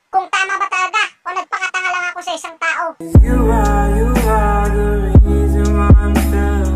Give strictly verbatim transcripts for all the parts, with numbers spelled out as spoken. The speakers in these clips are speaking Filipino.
kung tama ba talaga o nagpakatanga lang ako sa isang tao. You are, you are the reason why I'm still.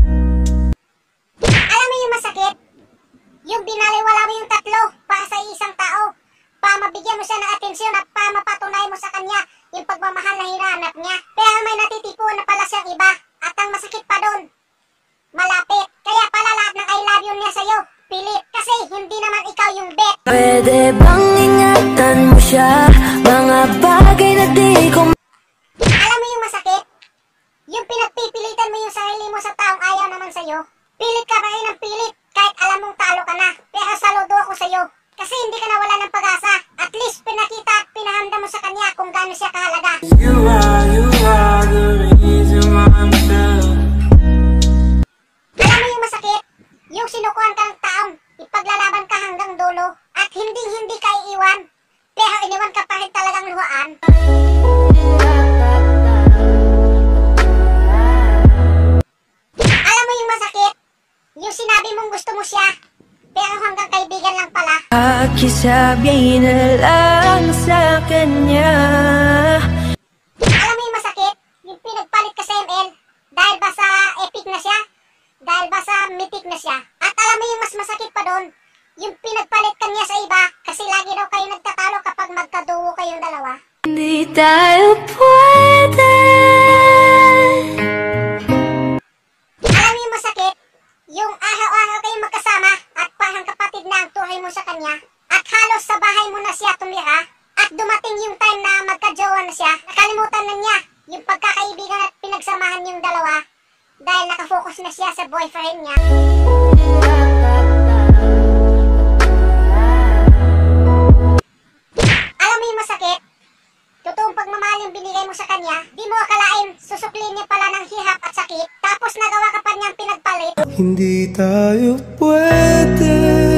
Alam mo yung masakit? Yung binaliwala mo yung tatlo para sa isang tao. Pa mabigyan mo siya ng atensyon at pa mapatunay mo sa kanya yung pagmamahal na hinahanap niya. Pero may natitipuan na pala siyang iba. At ang masakit pa doon, malapit. Kaya pala lahat ng I love you niya sa'yo pilit. Kasi hindi naman ikaw yung bet. Pwede bang ingatan mo siya? Mga bagay na di ko. Alam mo yung masakit? Yung pinagpipilitan mo yung sarili mo sa taong ayaw naman sa'yo. Pilit ka pa rin ng pilit kahit alam mong talo ka na. Pero saludo ako sa'yo. Kasi hindi ka nawala ng pag-asa. At least pinakita at pinahanda mo sa kanya kung gaano siya kahalaga. You are, you are the reason why I'm still. Alam mo yung masakit? Yung sinukuhan ka ng taong ipaglalaban ka hanggang dulo at hindi hindi ka iiwan. Pero iniwan ka pa rin talagang luhaan. Alam mo yung masakit? Yung sinabi mong gusto mo siya, pero hanggang kaibigan lang pala. Pakisabi na lang sa kanya. Alam mo yung masakit? Yung pinagpalit ka sa M L, dahil ba sa epic na siya? Dahil ba sa mythic na siya? At alam mo yung mas masakit pa doon? Yung pinagpalit ka niya sa iba, kasi lagi daw kayo nagtatalo kapag magkaduo kayong dalawa. Hindi tayo pwede. Alam mo yung masakit? Yung araw-araw kayong magkasama at parang kapatid na ang tuhay mo sa kanya at halos sa bahay mo na siya tumira at dumating yung time na magka-jowa na siya, nakalimutan na niya yung pagkakaibigan at pinagsamahan yung dalawa dahil nakafocus na siya sa boyfriend niya. Alam mo yung masakit? Totoong pagmamahal yung binigay mo sa kanya, di mo akalain susuklin niya pala ng hirap at sakit tapos nagawa ka pa niyang pinagpalit. Hindi tayo pwede.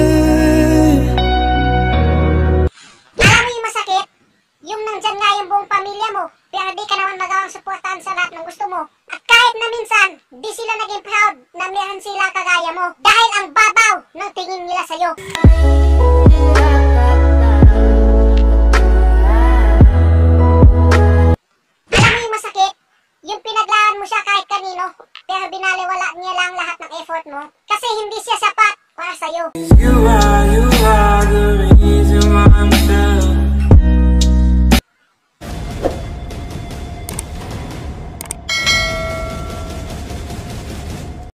Alam mo yung masakit? Yung nandyan nga yung buong pamilya mo, pero di ka naman magawang suportahan sa lahat ng gusto mo. At kahit na minsan, di sila naging proud na meron sila kagaya mo dahil ang babaw ng tingin nila sa'yo. Alam mo yung masakit? Yung pinaglaan mo siya kahit kanino, pero binaliwala niya lang lahat ng effort mo kasi hindi siya sapat para sa'yo. You are, you are the reason.